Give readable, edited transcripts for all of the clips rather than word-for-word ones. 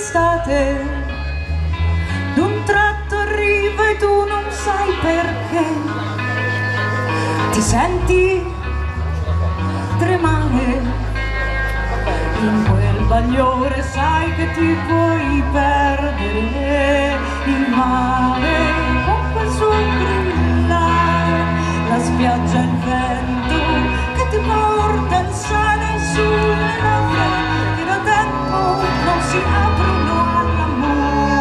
d'estate, d'un tratto arriva e tu non sai perché, ti senti tremare in quel bagliore, sai che ti puoi perdere il mare con quel suo brillare, la spiaggia e il vento che ti porta il sale sulle labbra che da tempo non si aprono all'amore.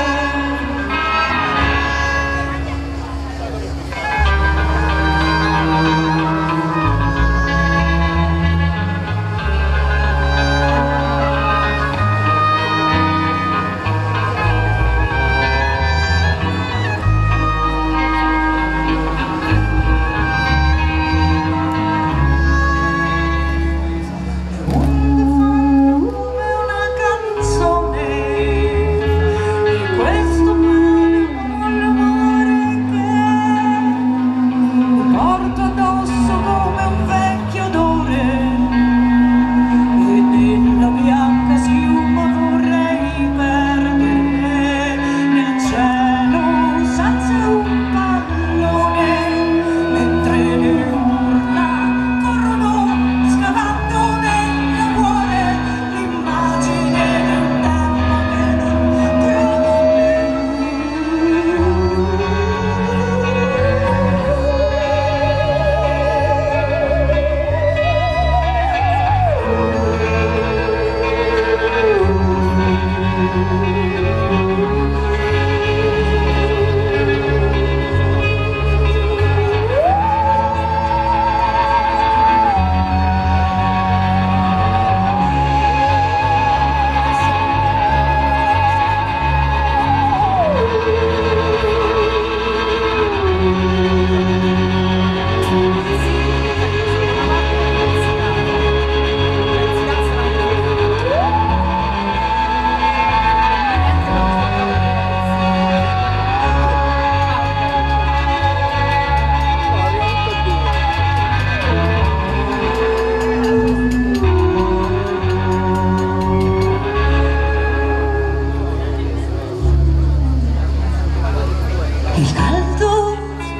Il caldo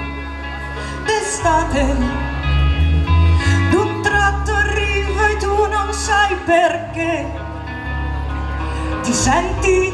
d'estate d'un tratto arriva e tu non sai perché, ti senti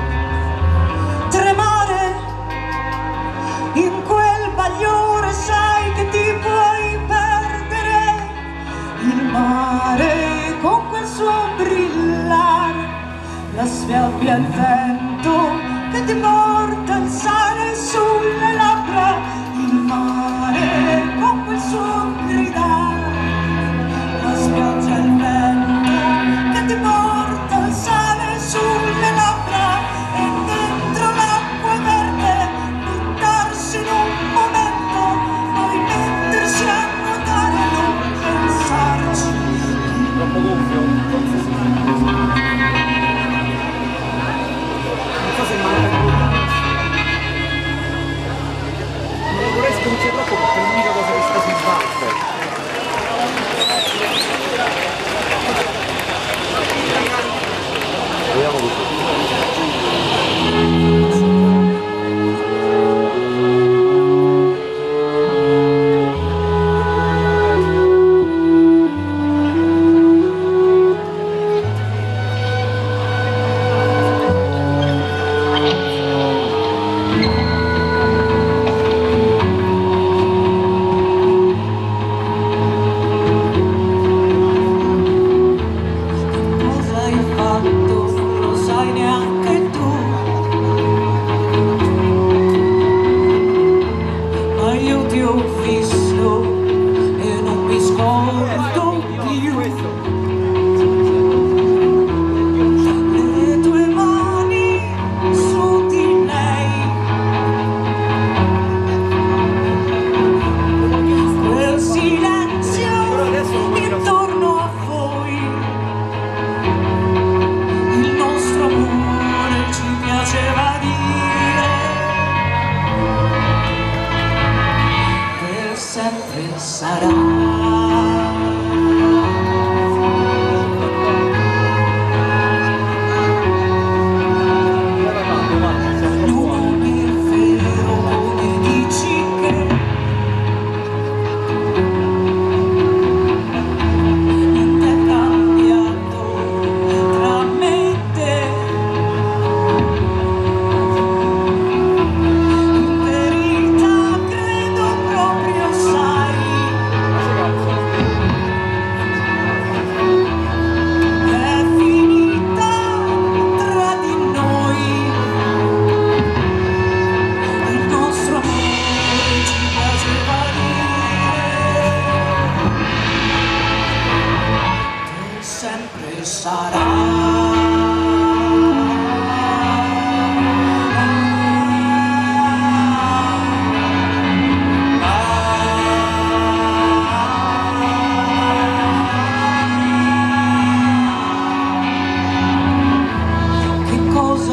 tremare in quel bagliore, sai che ti puoi perdere il mare con quel suo brillare, la sfiabbia il vento che ti porta il sale sulle labbra, il mare con quel suo gridare, la spiaggia e il vento che ti porta il sale sulle labbra, e dentro l'acqua verde buttarsi in un momento, poi mettersi a nuotare e non pensarci. Troppo gonfio, non c'è troppo perché è l'unica cosa che sta sul batte.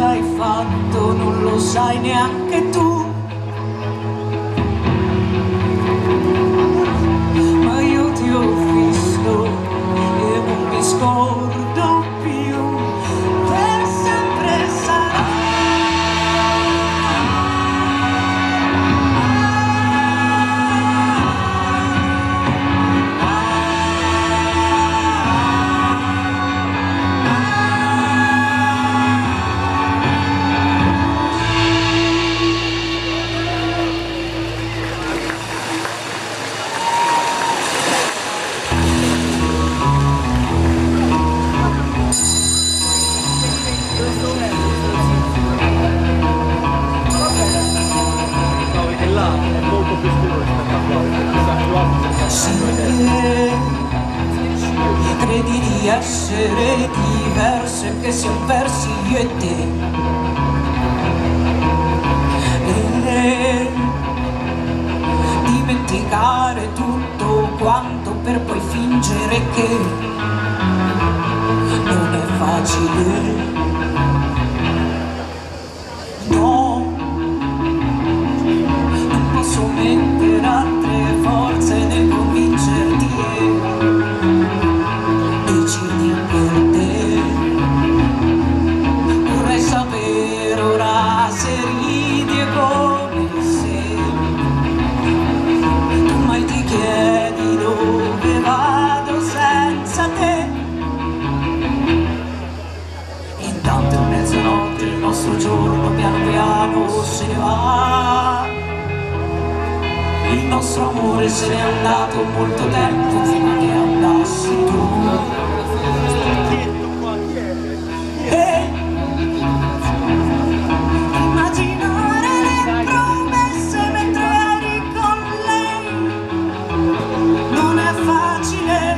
hai fatto non lo sai neanche tu, ma io ti ho visto e non mi scordo più, per sempre sarà. Credi di essere diverse, che siamo persi io e te, e dimenticare tutto quanto per poi fingere che non è facile. No, non posso mettere altre forze nel convincerti e decidi per te. Vorrei sapere ora se ridi e come se tu mai ti chiedi dove vado senza te. Intanto è mezzanotte, il nostro giorno piano piano se ne va. Il nostro amore se n'è andato molto tempo prima che andassi tu. Immaginare le promesse mentre eri con lei non è facile.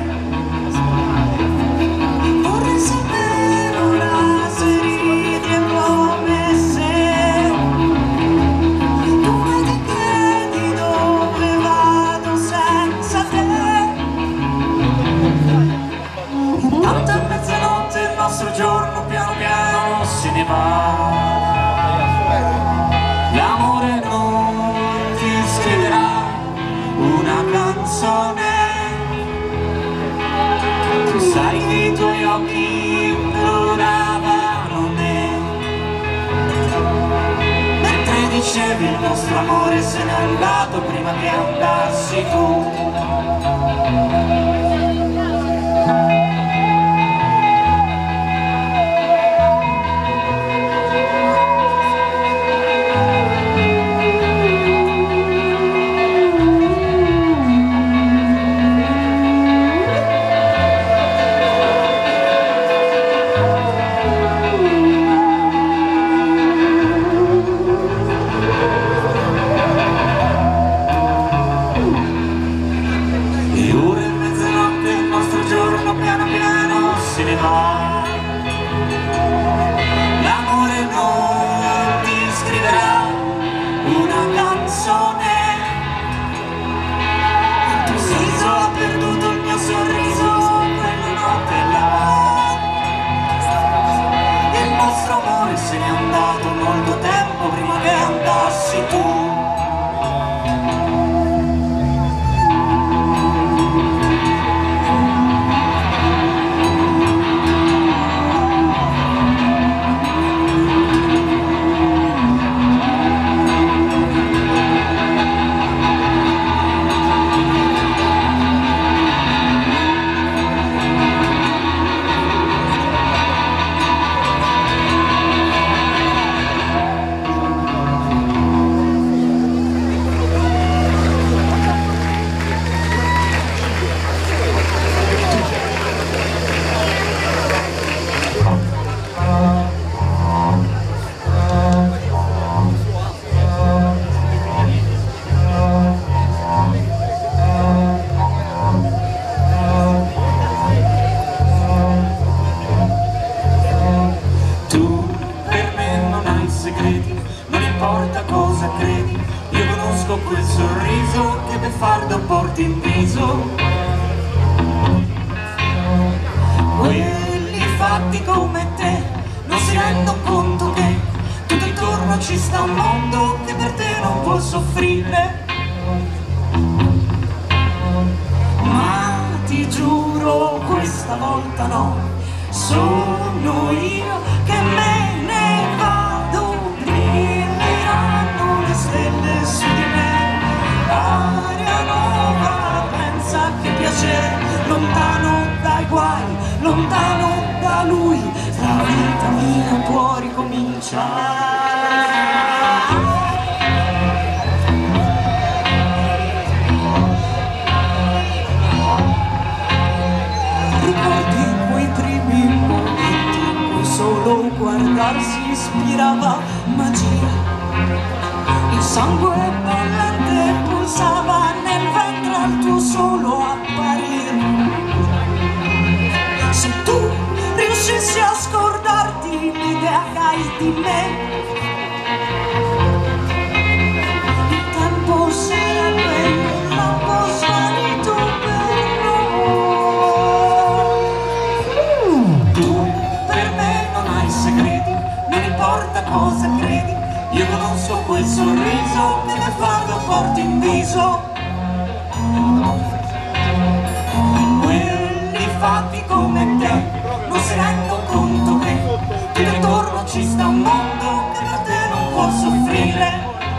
Vorrei sapere ora se ridi e come se tu mai ti chiedi dove vado senza te. Intanto è mezzanotte, il nostro giorno piano piano se ne va. L'amore non ti scriverà una canzone, tu sai che i tuoi occhi imploravano me, mentre dicevi il nostro amore se n'è andato prima che andassi tu. L'amore non ti scriverà una canzone, il tuo viso ha perduto il mio sorriso quella notte là. Il nostro amore se n'è andato molto tempo prima che andassi tu. Quel sorriso che beffardo porti in viso, quelli fatti come te non si rendono conto che ci sta un mondo che per te non può soffrire. Ma ti giuro questa volta no, sono io che me ne vado, brilleranno le stelle su di me, aria nuova, pensa che piacere, lontano dai guai, lontano da lui, la vita mia può ricominciare. Solo guardarsi ispirava magia, il sangue bollente pulsava nel ventre al tuo solo apparire. Se tu riuscissi a scordarti l'idea che hai di me, il tempo sarebbe un lampo svanito per noi. Tu per me non hai segreti, non importa cosa credi, io conosco quel sorriso che nel fardo porti in viso. Quelli fatti come te non si rendono conto che tutto intorno ci sta un mondo che per te non può soffrire.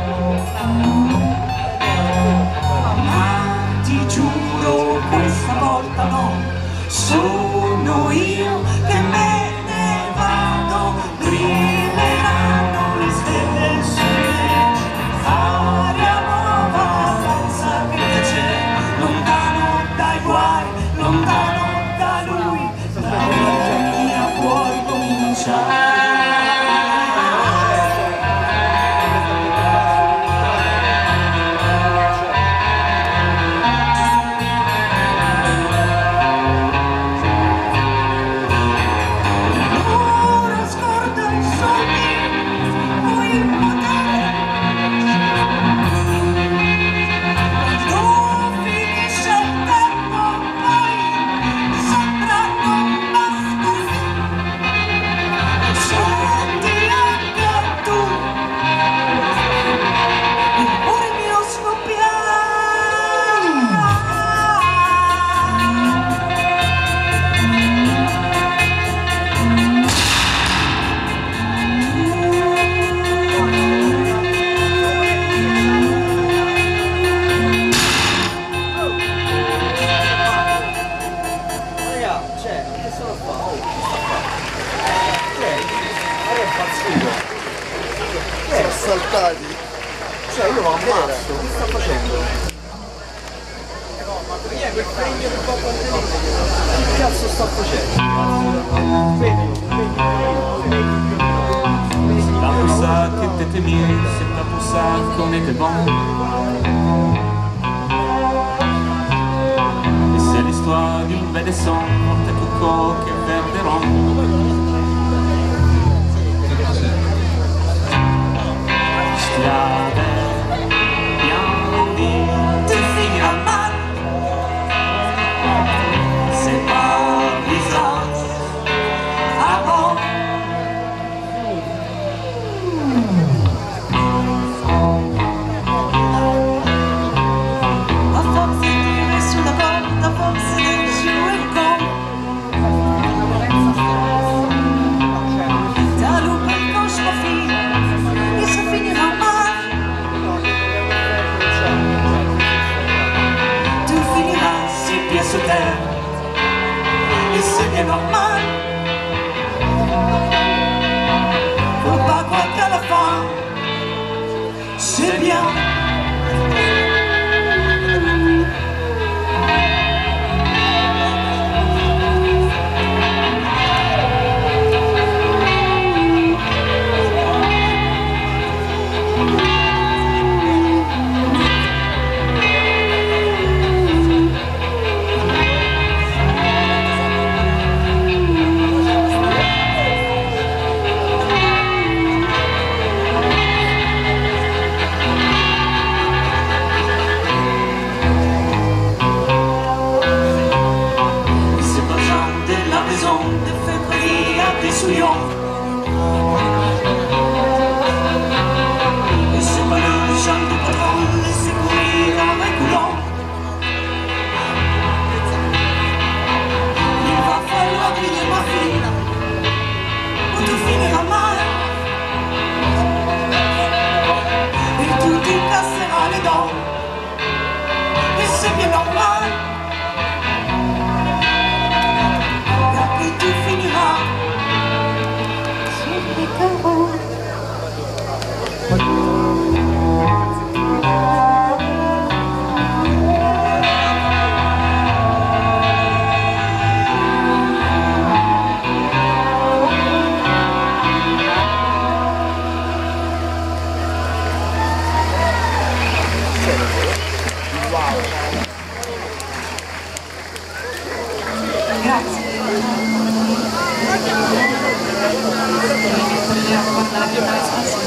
Ma ti giuro questa volta no, sono io che me brilleranno le stelle su me, aria nuova, pensa che piacere, lontano dai guai, lontano da lui, la vita mia puoi cominciare. Saltati, cioè io lo ammazzo, che sta facendo? Che cazzo sta facendo? La poussa qui t'étais mieux, c'est pas pour ça qu'on était bon. Et c'est l'histoire d'une belle descente, morte tout coq et verderon.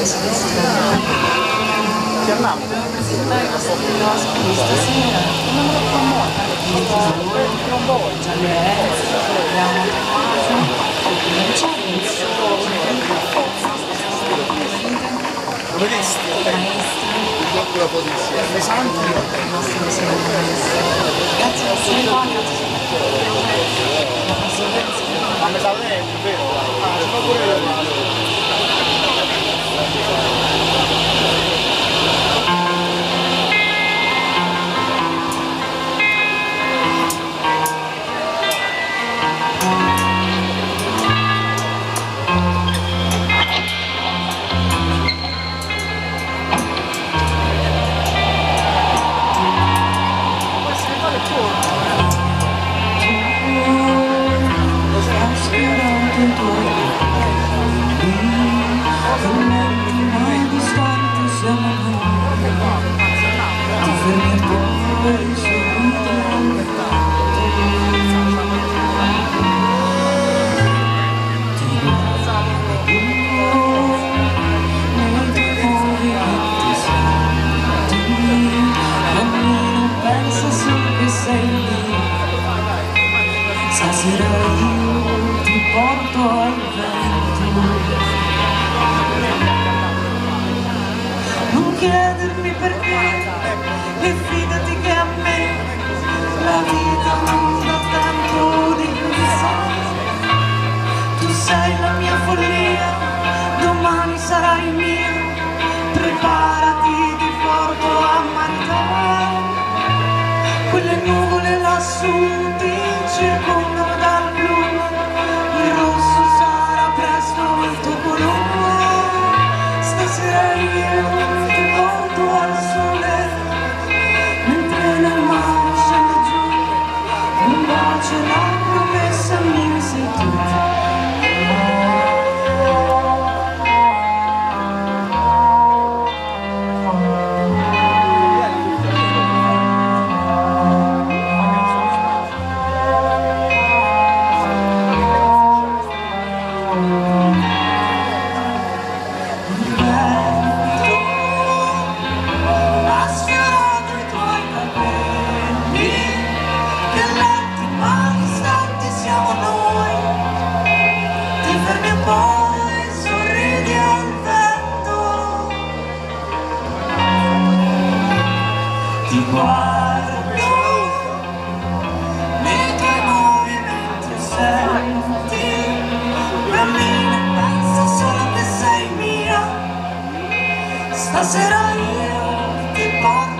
Chiamiamo. Presentare questo video ospiti stasera, non me lo promuota, non voglio, già le abbiamo Tommaso, non c'è Come visti? Il blocco la polizia. Pesanti, i nostri maestri. Grazie per essere qua, grazie per Ma me sa lento, vero? Ah, ci fa pure io. Stasera io ti porto al vento. Non chiedermi perché e fidati che a me la vita non dà tempo di pensare. Tu sei la mia follia, domani sarai mia, preparati, ti porto a maritare. Quelle nuvole lassù ti circondano dal blu, il rosso sarà presto il tuo colore. Stasera io ti porto al sole, mentre nel mare scende giù, un bacio e la promessa mia sei tu. Ti guardo nei tuoi movimenti e senti, cammino, penso solo che sei mia. Stasera io ti porto